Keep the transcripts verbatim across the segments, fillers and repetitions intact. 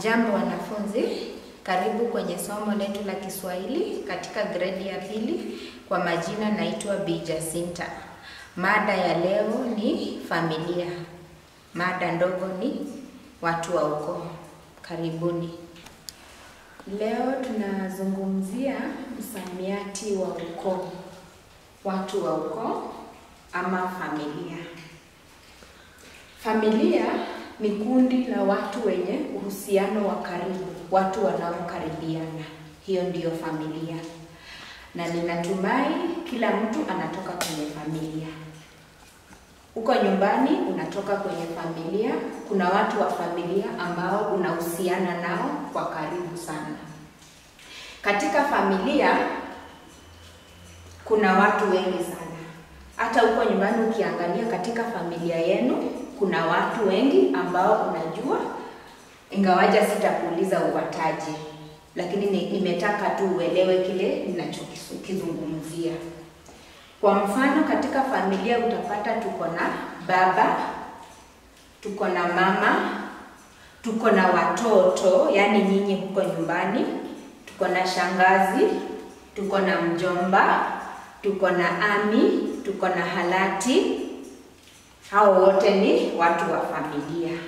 Hamjambo wanafunzi, karibu kwenye somo letu la Kiswahili katika gredi ya pili. Kwa majina naitwa Bi Jacinta. Mada ya leo ni familia. Mada ndogo ni watu wa ukoo. Karibuni. Leo tunazungumzia msamiati wa ukoo. Watu wa ukoo ama familia. Familia ni kundi la watu wenye uhusiano wa karibu, watu wanaokaribiana. Hiyo ndiyo familia. Na ninatumai kila mtu anatoka kwenye familia. Uko nyumbani unatoka kwenye familia, kuna watu wa familia ambao unahusiana nao kwa karibu sana. Katika familia kuna watu wengi sana. Hata uko nyumbani ukiangalia katika familia yenu, kuna watu wengi ambao unajua, ingawaja sitakuuliza uwataje, lakini nimetaka tu uelewe kile ninachokizungumzia. Kwa mfano, katika familia utapata tuko na baba, tuko na mama, tuko na watoto, yani nyinyi huko nyumbani, tuko na shangazi, tuko na mjomba, tuko na ami, tuko na halati. Hao wote ni watu wa familia.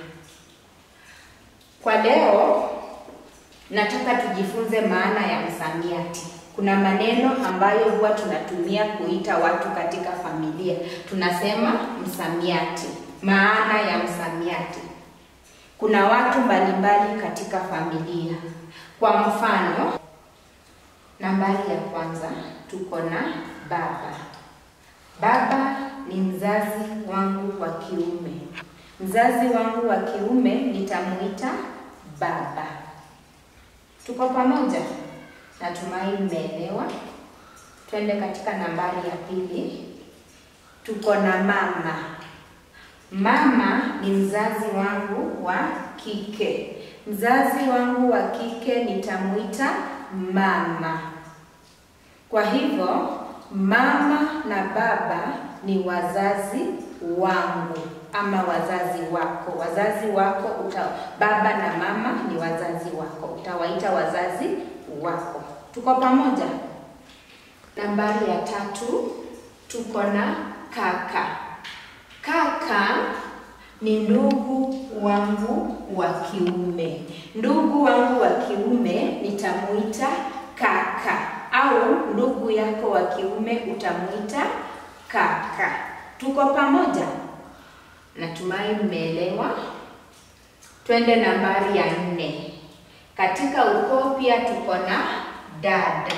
Kwa leo nataka tujifunze maana ya msamiati. Kuna maneno ambayo huwa tunatumia kuita watu katika familia. Tunasema msamiati. Maana ya msamiati. Kuna watu mbalimbali katika familia. Kwa mfano, nambari ya kwanza tuko na baba. Baba ni mzazi wangu wa kiume. Mzazi wangu wa kiume nitamuita baba. Tuko pamoja? Natumai mmeelewa. Twende katika nambari ya pili. Tuko na mama. Mama ni mzazi wangu wa kike. Mzazi wangu wa kike nitamuita mama. Kwa hivyo mama na baba ni wazazi wangu ama wazazi wako. Wazazi wako uta, baba na mama ni wazazi wako. Utawaita wazazi wako. Tuko pamoja? Nambari ya tatu tuko na kaka. Kaka ni ndugu wangu wa kiume. Ndugu wangu wa kiume nitamuita kaka, au ndugu yako wa kiume utamuita kaka. Tuko pamoja? Natumai mmeelewa. Twende nambari ya nne. Katika ukoo pia tuko na dada.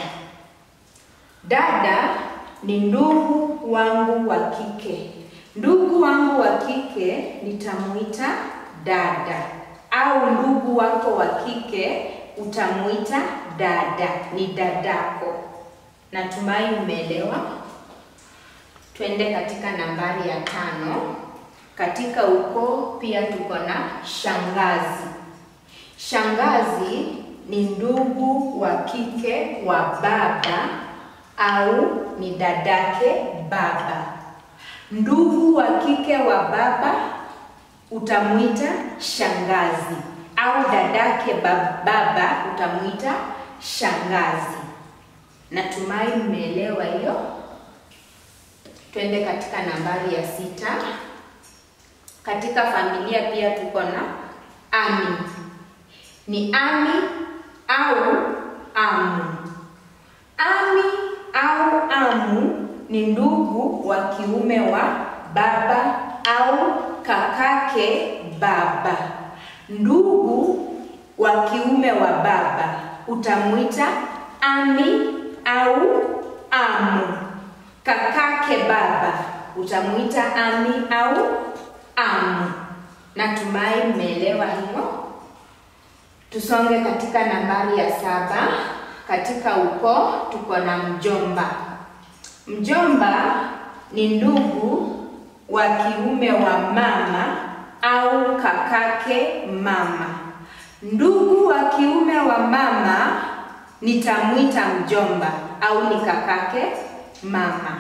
Dada ni ndugu wangu wa kike. Ndugu wangu wa kike nitamuita dada, au ndugu wako wa kike utamuita dada, ni dadako. Natumai umeelewa. Twende katika nambari ya tano. Katika ukoo pia tuko na shangazi. Shangazi ni ndugu wa kike wa baba, au ni dadake baba. Ndugu wa kike wa baba utamuita shangazi, au dadake baba utamuita shangazi. Natumai mmeelewa hiyo. Twende katika nambari ya sita. Katika familia pia tuko na ami. Ni ami au amu. Ami au amu ni ndugu wa kiume wa baba au kakake baba. Ndugu wa kiume wa baba utamuita ami au amu. Kakake baba utamuita ami au amu. Natumai mmeelewa hiyo. Tusonge katika nambari ya saba. Katika ukoo tuko na mjomba. Mjomba ni ndugu wa kiume wa mama au kakake mama. Ndugu wa kiume wa mama nitamuita mjomba, au ni kakake mama.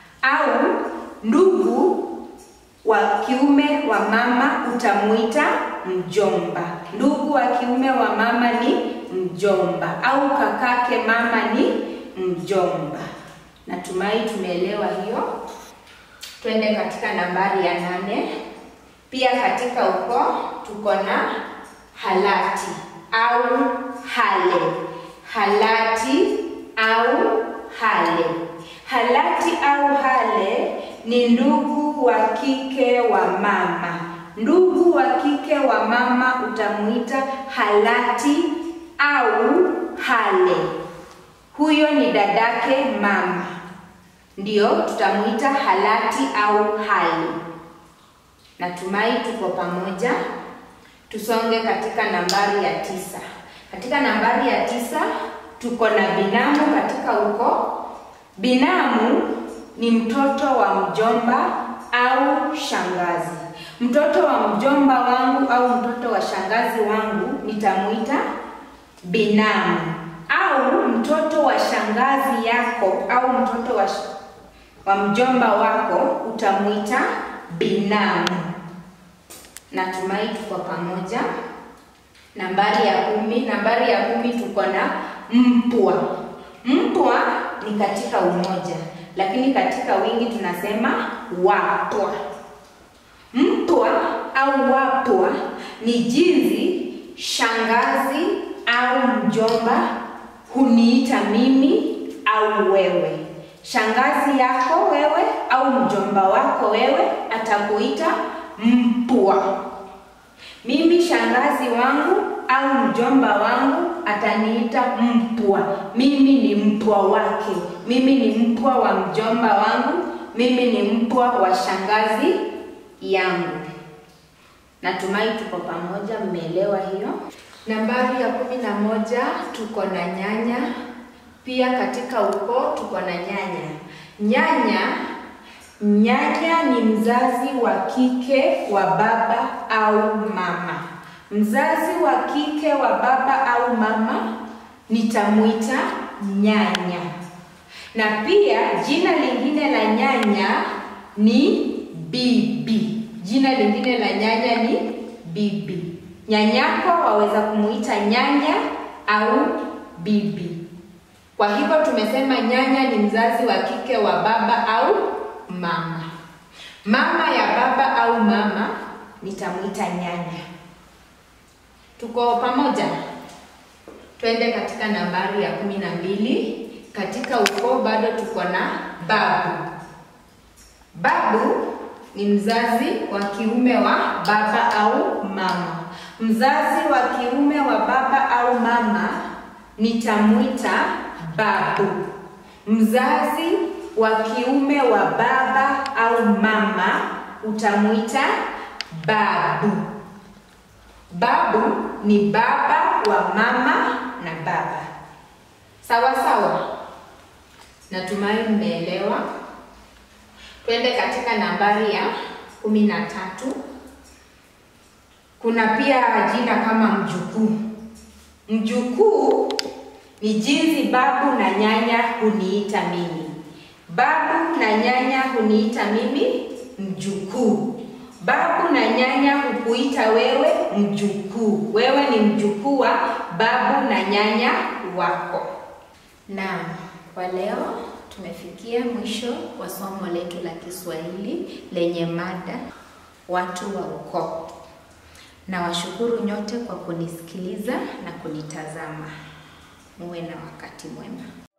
Au ndugu wa kiume wa mama utamuita mjomba. Ndugu wa kiume wa mama ni mjomba, au kakake mama ni mjomba. Natumai tumeelewa hiyo. Twende katika nambari ya nane. Pia katika ukoo tuko na halati au hale. Halati au hale. Halati au hale ni ndugu wa kike wa mama. Ndugu wa kike wa mama utamuita halati au hale. Huyo ni dadake mama, ndio tutamuita halati au hale. Natumai tuko pamoja. Tusonge katika nambari ya tisa. Katika nambari ya tisa tuko na binamu katika ukoo. Binamu ni mtoto wa mjomba au shangazi. Mtoto wa mjomba wangu au mtoto wa shangazi wangu nitamuita binamu, au mtoto wa shangazi yako au mtoto wa, wa mjomba wako utamuita binamu. Natumai tuko pamoja. Nambari ya kumi. Nambari ya kumi tuko na mpwa. Mpwa ni katika umoja, lakini katika wingi tunasema wapwa. Mpwa au wapwa ni jinsi shangazi au mjomba huniita mimi au wewe. Shangazi yako wewe au mjomba wako wewe atakuita mpwa. Mimi shangazi wangu au mjomba wangu ataniita mpwa. Mimi ni mpwa wake. Mimi ni mpwa wa mjomba wangu. Mimi ni mpwa wa shangazi yangu. Natumai tuko pamoja, mmeelewa hiyo. Nambari ya kumi na moja tuko na nyanya. Pia katika ukoo tuko na nyanya. Nyanya Nyanya ni mzazi wa kike wa baba au mama. Mzazi wa kike wa baba au mama nitamuita nyanya. Na pia jina lingine la nyanya ni bibi. Jina lingine la nyanya ni bibi. Nyanyako waweza kumuita nyanya au bibi. Kwa hivyo tumesema nyanya ni mzazi wa kike wa baba au mama. Mama ya baba au mama nitamuita nyanya. Tuko pamoja? Twende katika nambari ya kumi na mbili. Katika ukoo bado tuko na babu. Babu ni mzazi wa kiume wa baba au mama. Mzazi wa kiume wa baba au mama nitamuita babu. Mzazi wa kiume wa baba au mama utamuita babu. Babu ni baba wa mama na baba. Sawa sawa? Natumai mmeelewa. Twende katika nambari ya kumi na tatu. Kuna pia jina kama mjukuu. Mjukuu ni jinsi babu na nyanya huniita mimi. Babu na nyanya huniita mimi mjukuu. Babu na nyanya hukuita wewe mjukuu. Wewe ni mjukuu wa babu na nyanya wako. Naam, kwa leo tumefikia mwisho wa somo letu la Kiswahili lenye mada watu wa ukoo. Na washukuru nyote kwa kunisikiliza na kunitazama. Muwe na wakati mwema.